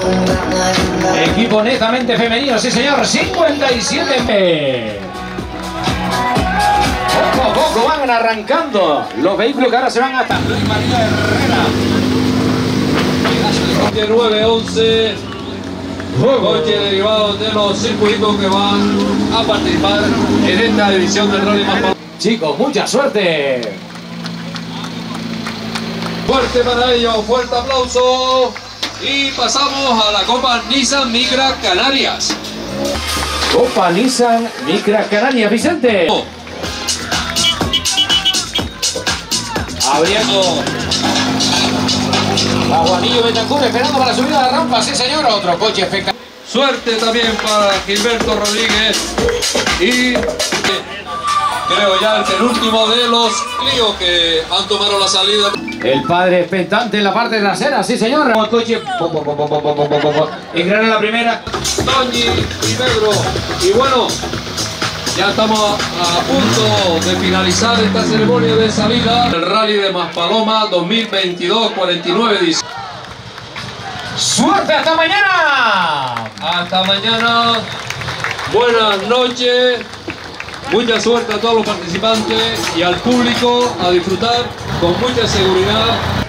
Equipo netamente femenino, sí señor, 57. Poco a poco van arrancando los vehículos que ahora se van hasta Luis María Herrera. 9-11 coches derivados de los circuitos que van a participar en esta edición del Rally Maspalomas. Chicos, mucha suerte. Fuerte para ellos, fuerte aplauso. Y pasamos a la Copa Nissan Micra Canarias. Copa Nissan Micra Canarias, Vicente. Abriendo a Juanillo Betancur esperando para la subida a la rampa, sí señor, otro coche espectacular. Suerte también para Gilberto Rodríguez y creo ya el penúltimo de los Clio que han tomado la salida. El padre expectante en la parte trasera, sí señor. El coche engrana la primera. Toñi y Pedro. Y bueno, ya estamos a punto de finalizar esta ceremonia de salida del Rally de Maspalomas 2022 49 de diciembre. ¡Suerte hasta mañana! Hasta mañana. Buenas noches. Mucha suerte a todos los participantes y al público a disfrutar con mucha seguridad